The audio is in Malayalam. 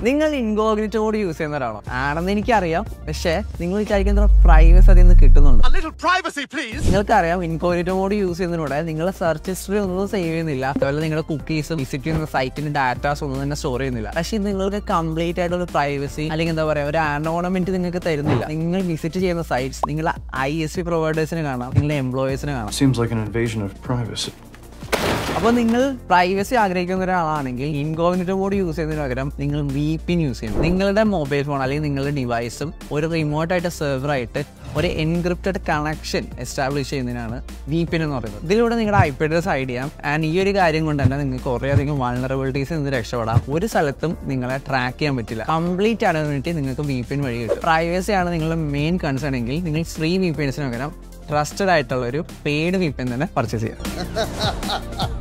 നിങ്ങൾ ഇൻകോഗ്നിറ്റോ മോഡ് യൂസ് ചെയ്യുന്നവരാണോ? ആണെന്ന് എനിക്കറിയാം. പക്ഷേ നിങ്ങൾ വിചാരിക്കുന്ന പ്രൈവസി അതിൽ നിന്ന് കിട്ടുന്നുണ്ട്. നിങ്ങൾക്കറിയാം ഇൻകോഗ്നിറ്റോ മോഡ് യൂസ് ചെയ്യുന്നതിലൂടെ നിങ്ങളുടെ സെർച്ച് ഹിസ്റ്ററി ഒന്നും സേവ് ചെയ്യുന്നില്ല. അതുപോലെ നിങ്ങളുടെ കുക്കീസും വിസിറ്റ് ചെയ്യുന്ന സൈറ്റിന്റെ ഡാറ്റാസ് ഒന്നും തന്നെ സ്റ്റോർ ചെയ്യുന്നില്ല. പക്ഷേ നിങ്ങൾക്ക് കംപ്ലീറ്റ് ആയിട്ടുള്ള പ്രൈവസി അല്ലെങ്കിൽ എന്താ പറയുക ഒരു അനോണമെന്റ് നിങ്ങൾക്ക് തരുന്നില്ല. നിങ്ങൾ വിസിറ്റ് ചെയ്യുന്ന സൈറ്റ്സ് നിങ്ങളുടെ ISP പ്രൊവൈഡേഴ്സിന് കാണാം, നിങ്ങളുടെ എംപ്ലോയീസിന് കാണാം. അപ്പോൾ നിങ്ങൾ പ്രൈവസി ആഗ്രഹിക്കുന്ന ഒരാളാണെങ്കിൽ ഇൻകോഗ്നിറ്റോ മോഡ് യൂസ് ചെയ്യുന്നതിന് പകരം നിങ്ങൾ VPN യൂസ് ചെയ്യണം. നിങ്ങളുടെ മൊബൈൽ ഫോൺ അല്ലെങ്കിൽ നിങ്ങളുടെ ഡിവൈസും ഒരു റിമോട്ടായിട്ട് സെർവറായിട്ട് ഒരു എൻക്രിപ്റ്റഡ് കണക്ഷൻ എസ്റ്റാബ്ലിഷ് ചെയ്യുന്നതിനാണ് VPN എന്ന് പറയുന്നത്. ഇതിലൂടെ നിങ്ങളുടെ IP അഡ്രസ് ഹൈഡ് ചെയ്യാം. ആൻഡ് ഈ ഒരു കാര്യം കൊണ്ട് തന്നെ നിങ്ങൾക്ക് കുറേയധികം വൾണറബിലിറ്റീസ് നിന്ന് രക്ഷപ്പെടാം. ഒരു സ്ഥലത്തും നിങ്ങളെ ട്രാക്ക് ചെയ്യാൻ പറ്റില്ല. കംപ്ലീറ്റ് അനോണിറ്റി നിങ്ങൾക്ക് VPN വഴി കിട്ടും. പ്രൈവസി ആണ് നിങ്ങളുടെ മെയിൻ കൺസേൺ എങ്കിൽ നിങ്ങൾ ഫ്രീ VPNസിന് പകരം ട്രസ്റ്റഡ് ആയിട്ടുള്ള ഒരു പെയ്ഡ് VPN തന്നെ പർച്ചേസ് ചെയ്യാം.